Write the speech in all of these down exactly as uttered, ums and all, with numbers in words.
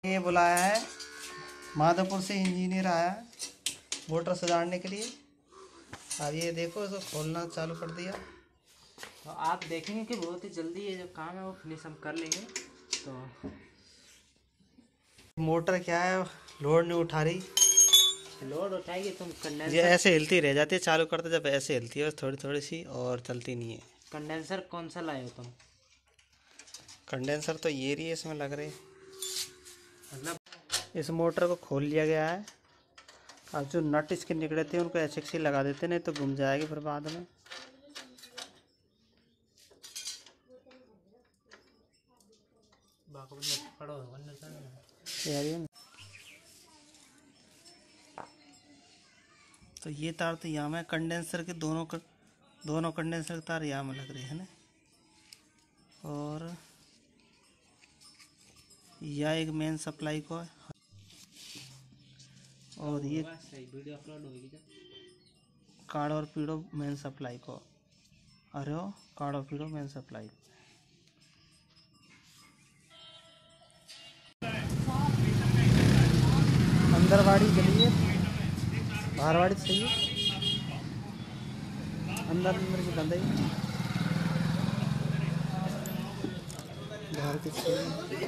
ये बुलाया है, माधोपुर से इंजीनियर आया है मोटर सुधारने के लिए। अब ये देखो, इसको खोलना चालू कर दिया। तो आप देखेंगे कि बहुत ही जल्दी ये जो काम है वो फिनिश हम कर लेंगे। तो मोटर क्या है, लोड नहीं उठा रही। लोड उठाएगी तुम कंडेंसर, ये ऐसे हिलती रह जाती है, चालू करते जब ऐसे हिलती है थोड़ी थोड़ी सी, और चलती नहीं है। कंडेंसर कौन सा लाए हो तुम? कंडेंसर तो ये रही है, इसमें लग रहे। मतलब इस मोटर को खोल लिया गया है। अब जो नट इसके निकले थे उनको ऐसे ऐसे लगा देते, नहीं तो घूम जाएगी फिर बाद में। यार तो ये तार तो यहाँ में कंडेंसर के दोनों कर, दोनों कंडेंसर के तार यहाँ में लग रहे हैं ना। और यह एक मेन सप्लाई को है, और ये वीडियो अपलोड होगी कार्ड और पीड़ो मेन सप्लाई को। अरे हो कार्ड और पीड़ो मेन सप्लाई। अंदर वाड़ी जली है, बाहर वाड़ी सही है। अंदर अंदर की बंद है, बाहर की सही है।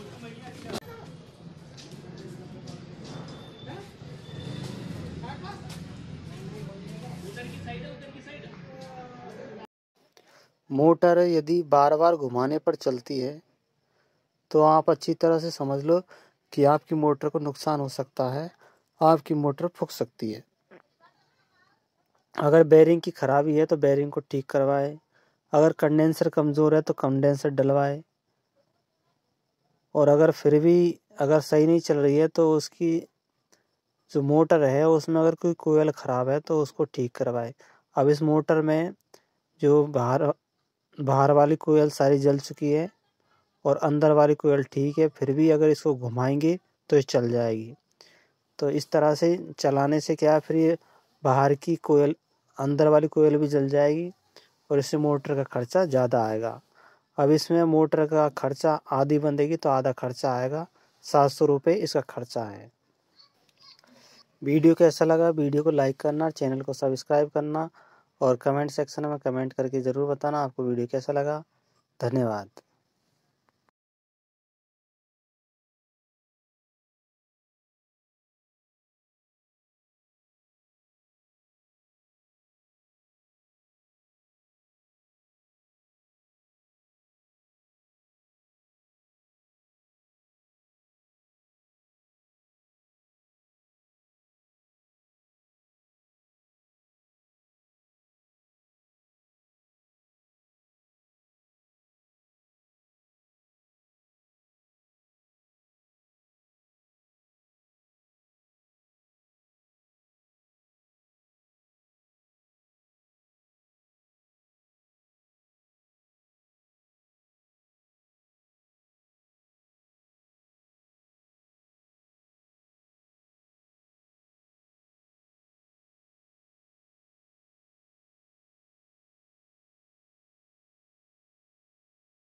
मोटर यदि बार बार घुमाने पर चलती है तो आप अच्छी तरह से समझ लो कि आपकी मोटर को नुकसान हो सकता है, आपकी मोटर फूक सकती है। अगर बेरिंग की खराबी है तो बेरिंग को ठीक करवाए, अगर कंडेंसर कमज़ोर है तो कंडेंसर डलवाए, और अगर फिर भी अगर सही नहीं चल रही है तो उसकी जो मोटर है उसमें अगर कोई कोयल ख़राब है तो उसको ठीक करवाए। अब इस मोटर में जो बाहर बाहर वाली कोयल सारी जल चुकी है और अंदर वाली कोयल ठीक है, फिर भी अगर इसको घुमाएंगे तो ये चल जाएगी। तो इस तरह से चलाने से क्या, फिर ये बाहर की कोयल अंदर वाली कोयल भी जल जाएगी और इससे मोटर का खर्चा ज़्यादा आएगा। अब इसमें मोटर का खर्चा आधी बंदेगी तो आधा खर्चा आएगा, सात सौ रुपये इसका खर्चा है। वीडियो कैसा लगा, वीडियो को लाइक करना, चैनल को सब्सक्राइब करना और कमेंट सेक्शन में कमेंट करके ज़रूर बताना आपको वीडियो कैसा लगा। धन्यवाद।